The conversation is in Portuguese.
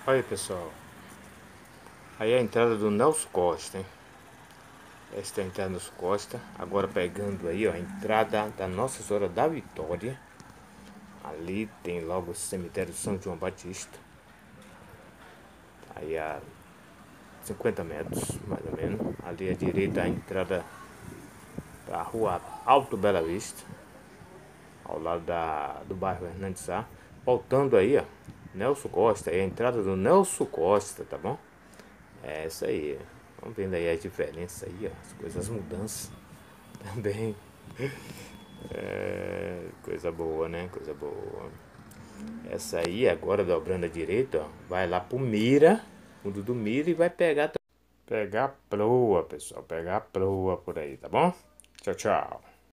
Olha aí, pessoal, aí é a entrada do Nelson Costa, hein? Esta é a entrada do Nelson Costa. Agora pegando aí, ó, a entrada da Nossa Senhora da Vitória. Ali tem logo o cemitério São João Batista. Aí a 50 metros, mais ou menos. Ali à direita a entrada da rua Alto Bela Vista, ao lado do bairro Hernandes Sá. Voltando aí, ó, Nelson Costa, é a entrada do Nelson Costa, tá bom? É isso aí. Vamos vendo aí a diferença aí, ó, as coisas, as mudanças também. É, coisa boa, né? Coisa boa. Essa aí, agora dobrando a direita, ó, vai lá pro Mira, fundo do Mira e vai pegar a proa, pessoal. Pegar a proa por aí, tá bom? Tchau, tchau.